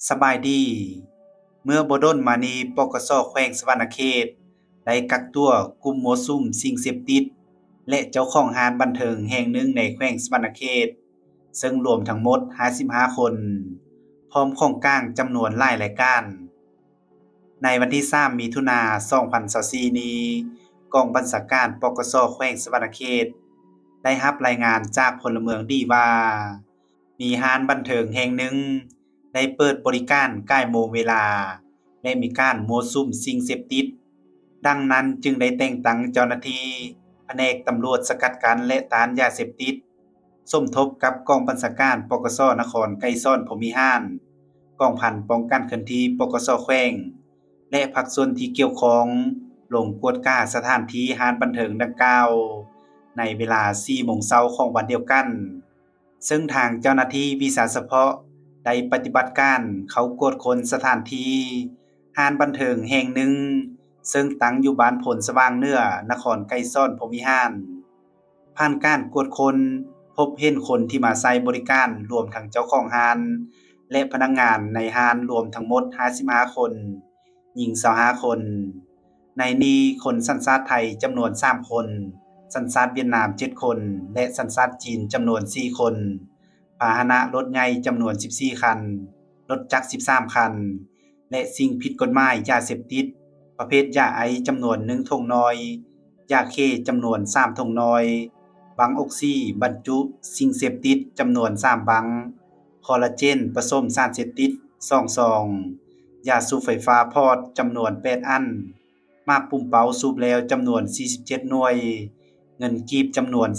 สบายดีเมื่อบ่ดนมานี้ปกสแขวงสะหวรรณเขตได้กักตัวกลุ่มมั่วสุมสิ่งเสพติดและเจ้าของร้านบันเทิงแห่งหนึ่งในแขวงสะหวรรณเขตซึ่งรวมทั้งหมด55คนพร้อมของกลางจำนวนหลายรายการในวันที่3มิถุนายน2024นี้กองบัญชาการปกสแขวงสะหวรรณเขตได้รับรายงานจากพลเมืองดีว่ามีร้านบันเทิงแห่งหนึ่งได้เปิดบริการใกล้โมงเวลาและมีการมั่วสุมสิ่งเสพติดดังนั้นจึงได้แต่งตั้งเจ้าหน้าที่แผนกตำรวจสกัดกั้นและต้านยาเสพติดสมทบกับกองบัญชาการปกสนครไกรสอนพรหมิหารกองพันป้องกันเคลื่อนที่ปกสแขวงและภาคส่วนที่เกี่ยวข้องลงกวดกาสถานที่ร้านบันเทิงดังกล่าวในเวลา 4 โมงเช้าของวันเดียวกันซึ่งทางเจ้าหน้าที่วิสาเฉพาะได้ปฏิบัติการเข้ากวดค้นสถานที่ร้านบันเทิงแห่งหนึ่งซึ่งตั้งอยู่บ้านผลสว่างเหนือนครไกรสอนพรหมิหารผ่านการกวดค้นพบเห็นคนที่มาใช้บริการรวมทั้งเจ้าของร้านและพนักงานในร้านรวมทั้งหมด55คนหญิง25คนในนี้คนสัญชาติไทยจำนวน3คนสัญชาติเวียดนาม7คนและสัญชาติจีนจำนวน4คนพาหนะรถใหญ่จำนวน14คันรถจักร13คันและสิ่งผิดกฎหมายยาเสพติดประเภทยาไอจำนวน1ถุงน้อยยาเคจำนวน3ถุงน้อยบังออกซิบรรจุสิ่งเสพติดจำนวน3บังคอลลาเจนผสมสารเสพติด2ซองยาสูบไฟฟ้าพอร์ตจำนวน8อันมาปุ่มเป๋าสูบแล้วจำนวน47หน่วยเงินกีบจำนวน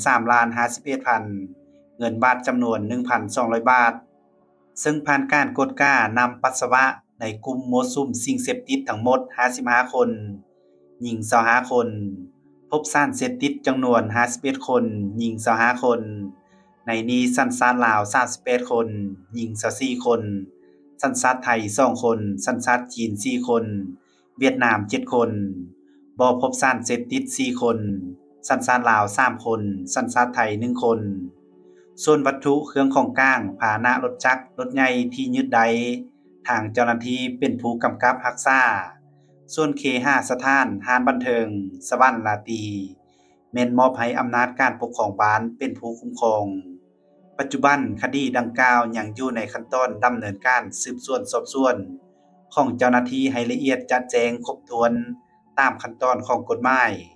3,51,000 เงินบาทจำนวน 1,200 บาทซึ่งผ่านการกดก้านำปัสสาวะในกลุ่มมั่วสุมสิ่งเสพติดทั้งหมด55คนหญิง25คนพบสารเสพติดจำนวน51คนหญิง25คนในนี้สัญชาติลาว38คนหญิง24คนสัญชาติไทย2คนสัญชาติจีน4คนเวียดนาม7คนบ่พบสารเสพติด4คนสัญชาติลาว3คนสัญชาติไทย1คนส่วนวัตถุเครื่องของกลางพาหนะรถจักรรถใหญ่ที่ยึดได้ทางเจ้าหน้าที่เป็นผู้กำกับรักษาส่วนเคหสถานร้านบันเทิงสวรรค์ลาตรีแม่นมอบให้อำนาจการปกครองบ้านเป็นผู้คุ้มครองปัจจุบันคดีดังกล่าวยังอยู่ในขั้นตอนดำเนินการสืบสวนสอบสวนของเจ้าหน้าที่ให้ละเอียดจัดแจงครบถ้วนตามขั้นตอนของกฎหมาย